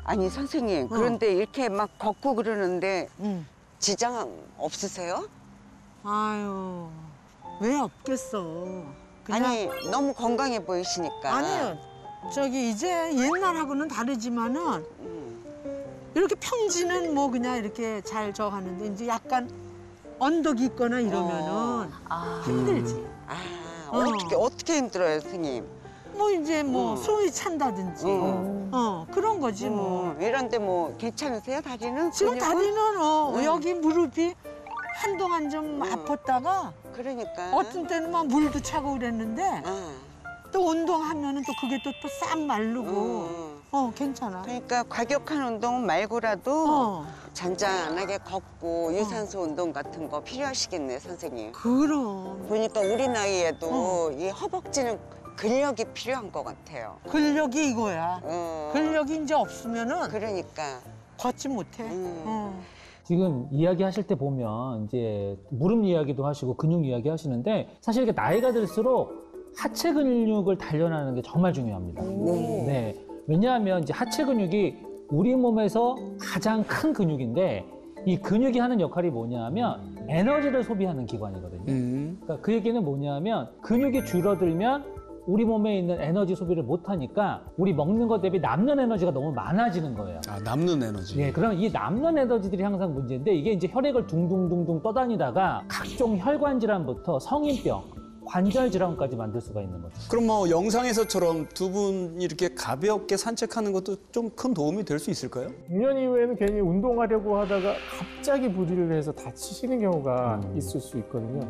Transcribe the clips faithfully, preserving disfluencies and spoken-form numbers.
아니 선생님, 그런데 이렇게 막 걷고 그러는데 응. 지장 없으세요? 아유, 왜 없겠어. 그냥... 아니 너무 건강해 보이시니까. 아니요. 저기 이제 옛날하고는 다르지만은 음. 이렇게 평지는 뭐 그냥 이렇게 잘 저 하는데 이제 약간 언덕이 있거나 이러면은 어. 아. 힘들지. 아 어. 어떻게 어떻게 힘들어요, 선생님? 뭐 이제 뭐 음. 숨이 찬다든지 음. 어 그런 거지 뭐. 음, 이런데 뭐 괜찮으세요, 다리는? 지금 근육은? 다리는 어 음. 여기 무릎이 한동안 좀 음. 아팠다가 그러니까. 어떤 때는 막 물도 차고 그랬는데 아. 또 운동하면은 또 그게 또 또 싹 마르고 음. 어 괜찮아. 그러니까 과격한 운동은 말고라도 어 잔잔하게 걷고 유산소 운동 같은 거 필요하시겠네요, 선생님. 그럼 보니까 우리 나이에도 어. 이 허벅지는 근력이 필요한 것 같아요. 근력이 이거야. 어. 근력이 이제 없으면은 그러니까. 걷지 못해. 음. 어. 지금 이야기하실 때 보면 이제 무릎 이야기도 하시고 근육 이야기 하시는데 사실 이게 나이가 들수록 하체 근육을 단련하는 게 정말 중요합니다. 네. 네. 왜냐하면 이제 하체 근육이 우리 몸에서 가장 큰 근육인데 이 근육이 하는 역할이 뭐냐면 에너지를 소비하는 기관이거든요. 음. 그러니까 그 얘기는 뭐냐면 근육이 줄어들면 우리 몸에 있는 에너지 소비를 못하니까 우리 먹는 것 대비 남는 에너지가 너무 많아지는 거예요. 아, 남는 에너지. 예, 그럼 이 남는 에너지들이 항상 문제인데 이게 이제 혈액을 둥둥둥둥 떠다니다가 각종 혈관 질환부터 성인병, 관절 질환까지 만들 수가 있는 거죠. 그럼 뭐 영상에서처럼 두 분이 이렇게 가볍게 산책하는 것도 좀 큰 도움이 될 수 있을까요? 중년 이후에는 괜히 운동하려고 하다가 갑자기 무리를 해서 다치시는 경우가 음. 있을 수 있거든요.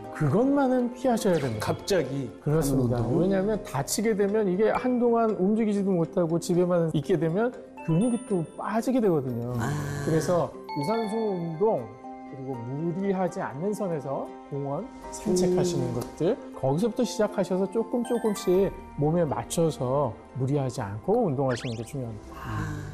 그것만은 피하셔야 됩니다. 갑자기 그렇습니다. 하는 운동? 왜냐하면 다치게 되면 이게 한동안 움직이지도 못하고 집에만 있게 되면 근육이 또 빠지게 되거든요. 그래서 유산소 운동 그리고 무리하지 않는 선에서 공원 산책하시는 음. 것들 거기서부터 시작하셔서 조금 조금씩 몸에 맞춰서 무리하지 않고 운동하시는 게 중요합니다. 아.